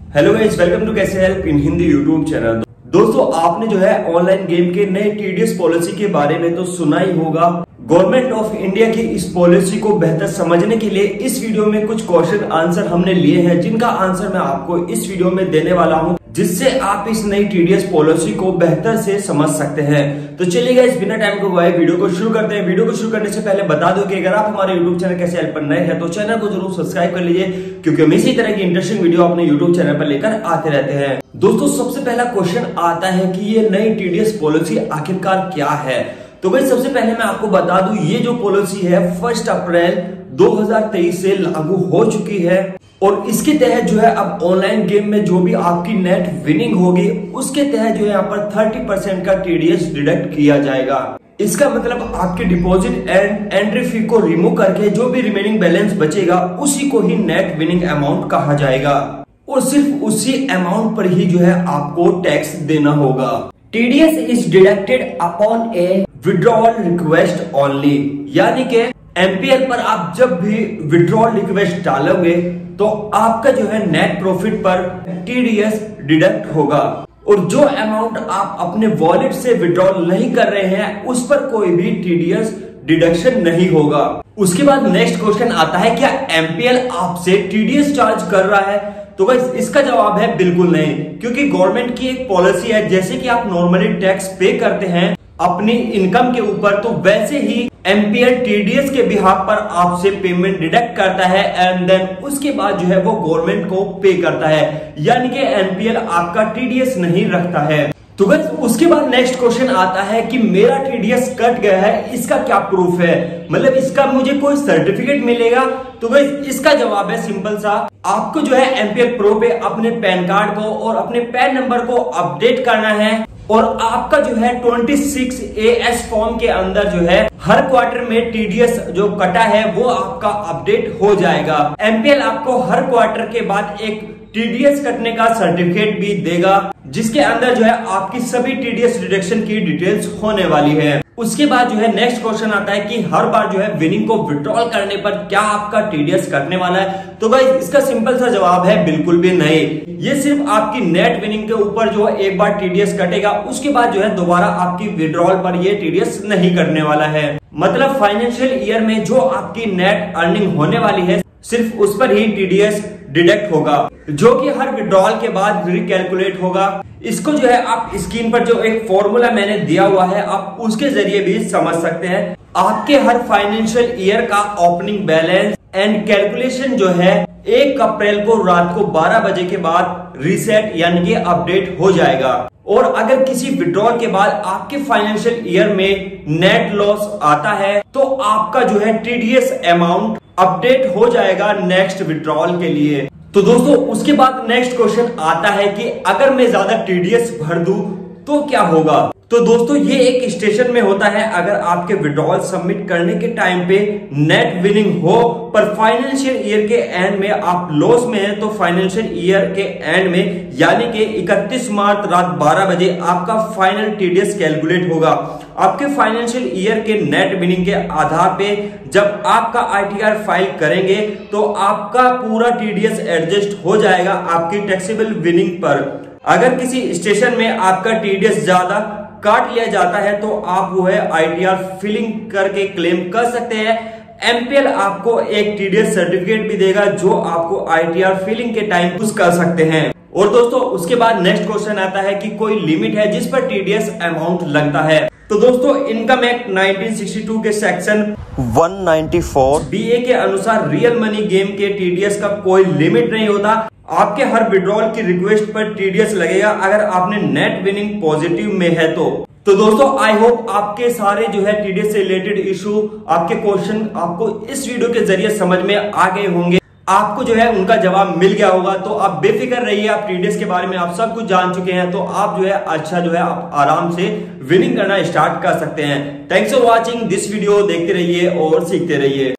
Hello guys, welcome to कैसे help in Hindi YouTube channel. दोस्तों, आपने जो है ऑनलाइन गेम के नए टीडीएस पॉलिसी के बारे में तो सुना ही होगा। गवर्नमेंट ऑफ इंडिया की इस पॉलिसी को बेहतर समझने के लिए इस वीडियो में कुछ क्वेश्चन आंसर हमने लिए हैं, जिनका आंसर मैं आपको इस वीडियो में देने वाला हूं, जिससे आप इस नई टीडीएस पॉलिसी को बेहतर से समझ सकते हैं। तो चलिए गाइस, बिना टाइम को गवाए वीडियो को शुरू करते हैं। वीडियो को शुरू करने से पहले बता दो कि अगर आप हमारे यूट्यूब चैनल कैसे हेल्प पर नए हैं तो चैनल को जरूर सब्सक्राइब कर लीजिए, क्योंकि हम इसी तरह की इंटरेस्टिंग वीडियो अपने यूट्यूब चैनल पर लेकर आते रहते हैं। दोस्तों, सबसे पहला क्वेश्चन आता है कि ये नई टीडीएस पॉलिसी आखिरकार क्या है। तो गाइस, सबसे पहले मैं आपको बता दूं, ये जो पॉलिसी है 1 अप्रैल 2023 से लागू हो चुकी है और इसके तहत जो है अब ऑनलाइन गेम में जो भी आपकी नेट विनिंग होगी उसके तहत जो है यहाँ पर 30% का टीडीएस डिडक्ट किया जाएगा। इसका मतलब आपके डिपॉजिट एंड एंट्री फी को रिमूव करके जो भी रिमेनिंग बैलेंस बचेगा उसी को ही नेट विनिंग अमाउंट कहा जाएगा और सिर्फ उसी अमाउंट पर ही जो है आपको टैक्स देना होगा। TDS is deducted upon a withdrawal request only, यानी कि एमपीएल पर आप जब भी विड्रॉल रिक्वेस्ट डालोगे तो आपका जो है नेट प्रॉफिट पर टीडीएस डिडक्ट होगा और जो अमाउंट आप अपने वॉलेट से विड्रॉल नहीं कर रहे हैं उस पर कोई भी टीडीएस डिडक्शन नहीं होगा। उसके बाद नेक्स्ट क्वेश्चन आता है, क्या एमपीएल आपसे टीडीएस चार्ज कर रहा है? तो गाइस, इसका जवाब है बिल्कुल नहीं, क्योंकि गवर्नमेंट की एक पॉलिसी है, जैसे कि आप नॉर्मली टैक्स पे करते हैं अपनी इनकम के ऊपर, तो वैसे ही एमपीएल टीडीएस के बिहाफ पर आपसे पेमेंट डिडक्ट करता है एंड देन उसके बाद जो है वो गवर्नमेंट को पे करता है, यानी कि एमपीएल आपका टीडीएस नहीं रखता है। तो गाइस, उसके बाद नेक्स्ट क्वेश्चन आता है कि मेरा टीडीएस कट गया है, इसका क्या प्रूफ है, मतलब इसका मुझे कोई सर्टिफिकेट मिलेगा? तो गाइस, इसका जवाब है सिंपल सा, आपको जो है एमपीएल प्रो पे अपने पैन कार्ड को और अपने पैन नंबर को अपडेट करना है और आपका जो है 26AS फॉर्म के अंदर जो है हर क्वार्टर में टीडीएस जो कटा है वो आपका अपडेट हो जाएगा। एमपीएल आपको हर क्वार्टर के बाद एक टीडीएस कटने का सर्टिफिकेट भी देगा, जिसके अंदर जो है आपकी सभी टीडीएस डिडक्शन की डिटेल्स होने वाली है। उसके बाद जो है नेक्स्ट क्वेश्चन आता है कि हर बार जो है विनिंग को विड्रॉल करने पर क्या आपका टीडीएस कटने वाला है? तो गाइस, इसका सिंपल सा जवाब है बिल्कुल भी नहीं। ये सिर्फ आपकी नेट विनिंग के ऊपर जो एक बार टीडीएस कटेगा, उसके बाद जो है दोबारा आपकी विड्रॉल पर ये टीडीएस नहीं कटने वाला है। मतलब फाइनेंशियल ईयर में जो आपकी नेट अर्निंग होने वाली है सिर्फ उस पर ही टीडीएस डिडक्ट होगा, जो कि हर विड्रॉल के बाद रिकैलकुलेट होगा। इसको जो है आप स्क्रीन पर जो एक फॉर्मूला मैंने दिया हुआ है आप उसके जरिए भी समझ सकते हैं। आपके हर फाइनेंशियल ईयर का ओपनिंग बैलेंस एंड कैलकुलेशन जो है 1 अप्रैल को रात को 12 बजे के बाद रीसेट यानी कि अपडेट हो जाएगा और अगर किसी विड्रॉल के बाद आपके फाइनेंशियल ईयर में नेट लॉस आता है तो आपका जो है टीडीएस अमाउंट अपडेट हो जाएगा नेक्स्ट विड्रॉल के लिए। तो दोस्तों, उसके बाद नेक्स्ट क्वेश्चन आता है कि अगर मैं ज्यादा टीडीएस भर दूं तो क्या होगा? तो दोस्तों, ये एक स्टेशन में होता है, अगर आपके विड्रॉल सबमिट करने के टाइम पे नेट विनिंग हो पर फाइनेंशियल ईयर के एंड में आप लॉस में हैं, तो फाइनेंशियल ईयर के एंड में यानी कि 31 मार्च रात 12 बजे आपका फाइनल टीडीएस कैलकुलेट होगा। आपके फाइनेंशियल ईयर के नेट विनिंग के आधार पे जब आपका आईटीआर फाइल करेंगे तो आपका पूरा टीडीएस एडजस्ट हो जाएगा आपकी टैक्सेबल विनिंग पर। अगर किसी स्टेशन में आपका टीडीएस ज्यादा काट लिया जाता है तो आप वो है आईटीआर फिलिंग करके क्लेम कर सकते हैं। एमपीएल आपको एक टीडीएस सर्टिफिकेट भी देगा जो आपको आईटीआर फिलिंग के टाइम यूज कर सकते हैं। और दोस्तों, उसके बाद नेक्स्ट क्वेश्चन आता है कि कोई लिमिट है जिस पर टीडीएस अमाउंट लगता है? तो दोस्तों, इनकम एक्ट 1962 के सेक्शन 194 BA के अनुसार रियल मनी गेम के टीडीएस का कोई लिमिट नहीं होता। आपके हर विड्रॉल की रिक्वेस्ट पर टीडीएस लगेगा अगर आपने नेट विनिंग पॉजिटिव में है तो दोस्तों, आई होप आपके सारे जो है टीडीएस से रिलेटेड इशू, आपके क्वेश्चन आपको इस वीडियो के जरिए समझ में आ गए होंगे, आपको जो है उनका जवाब मिल गया होगा। तो आप बेफिक्र रहिए, आप टीडीएस के बारे में आप सब कुछ जान चुके हैं, तो आप जो है अच्छा जो है आप आराम से विनिंग करना स्टार्ट कर सकते हैं। Thanks for watching this video, देखते रहिए और सीखते रहिए।